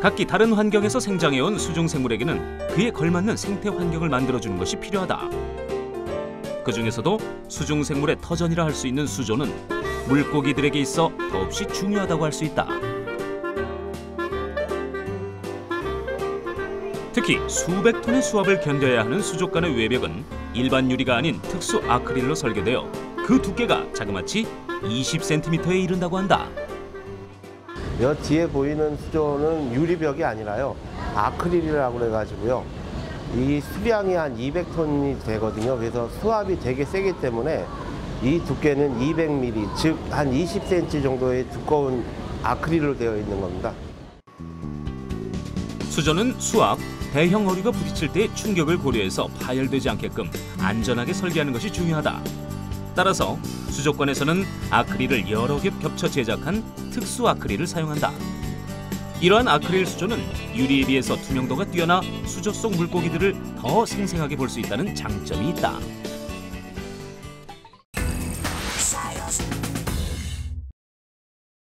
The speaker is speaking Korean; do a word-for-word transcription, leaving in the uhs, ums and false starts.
각기 다른 환경에서 생장해온 수중 생물에게는 그에 걸맞는 생태 환경을 만들어주는 것이 필요하다. 그 중에서도 수중 생물의 터전이라 할 수 있는 수조는 물고기들에게 있어 더없이 중요하다고 할 수 있다. 특히 수백 톤의 수압을 견뎌야 하는 수족관의 외벽은 일반 유리가 아닌 특수 아크릴로 설계되어 그 두께가 자그마치 이십 센티미터에 이른다고 한다. 여 뒤에 보이는 수조는 유리벽이 아니라요, 아크릴이라고 그래가지고요, 이 수량이 한 이백 톤이 되거든요. 그래서 수압이 되게 세기 때문에 이 두께는 이백 밀리미터, 즉 한 이십 센티미터 정도의 두꺼운 아크릴로 되어 있는 겁니다. 수조는 수압, 대형 어류가 부딪힐 때의 충격을 고려해서 파열되지 않게끔 안전하게 설계하는 것이 중요하다. 따라서 수족관에서는 아크릴을 여러 겹 겹쳐 제작한 특수 아크릴을 사용한다. 이러한 아크릴 수조는 유리에 비해서 투명도가 뛰어나 수조 속 물고기들을 더 생생하게 볼 수 있다는 장점이 있다.